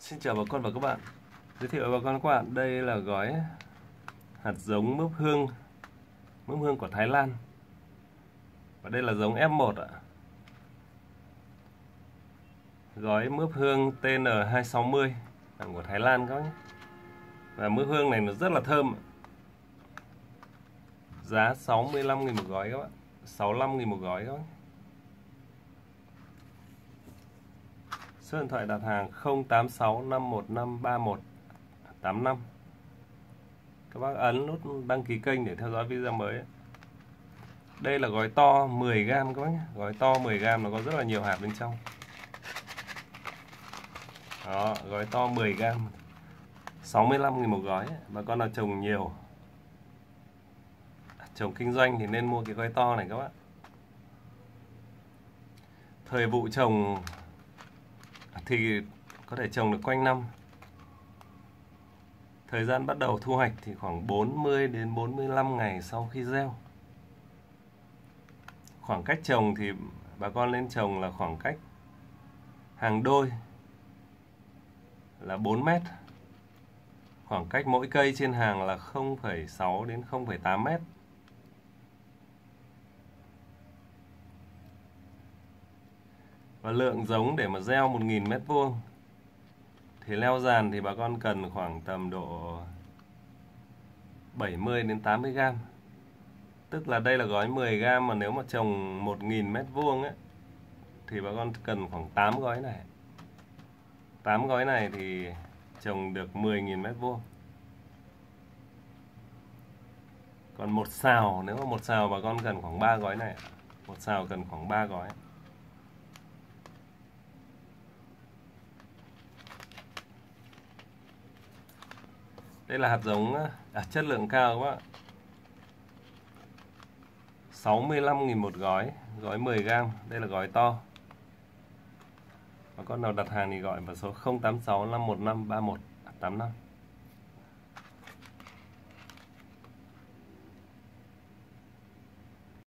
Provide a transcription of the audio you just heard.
Xin chào bà con và các bạn. Giới thiệu với bà con và các bạn, đây là gói hạt giống mướp hương của Thái Lan. Và đây là giống F1 ạ. Gói mướp hương TN260 là của Thái Lan các bác nhé. Và mướp hương này nó rất là thơm. Giá 65.000 một gói các bạn. 65.000 một gói các bác. Số điện thoại đặt hàng 086 515 3185. Các bác ấn nút đăng ký kênh để theo dõi video mới. Đây là gói to 10g các bác nhé. Gói to 10g nó có rất là nhiều hạt bên trong. Đó, gói to 10g 65.000 một gói. Bà con nào trồng nhiều, trồng kinh doanh thì nên mua cái gói to này các bạn. Thời vụ trồng thì có thể trồng được quanh năm. Thời gian bắt đầu thu hoạch thì khoảng 40 đến 45 ngày sau khi gieo. Khoảng cách trồng thì bà con nên trồng là khoảng cách hàng đôi là 4 mét. Khoảng cách mỗi cây trên hàng là 0,6 đến 0,8 mét. Và lượng giống để mà gieo 1.000 mét vuông thì leo giàn thì bà con cần khoảng tầm độ 70 đến 80g. Tức là đây là gói 10g, mà nếu mà trồng 1.000 mét vuông ấy thì bà con cần khoảng 8 gói này. 8 gói này thì trồng được 10.000 mét vuông. Còn một sào, nếu mà một sào bà con cần khoảng 3 gói này. Một sào cần khoảng 3 gói. Đây là hạt giống chất lượng cao các bạn. 65.000 một gói, gói 10g, đây là gói to. Bà con nào đặt hàng thì gọi vào số 086 515 3185.